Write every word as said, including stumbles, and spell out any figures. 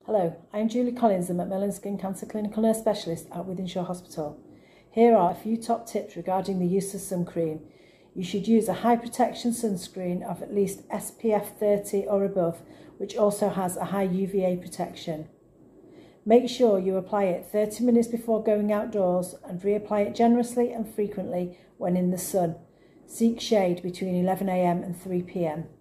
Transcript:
Hello, I am Julie Collins, the Macmillan Skin Cancer Clinical Nurse Specialist at Wythenshawe Hospital. Here are a few top tips regarding the use of sun cream. You should use a high protection sunscreen of at least S P F thirty or above, which also has a high U V A protection. Make sure you apply it thirty minutes before going outdoors and reapply it generously and frequently when in the sun. Seek shade between eleven A M and three P M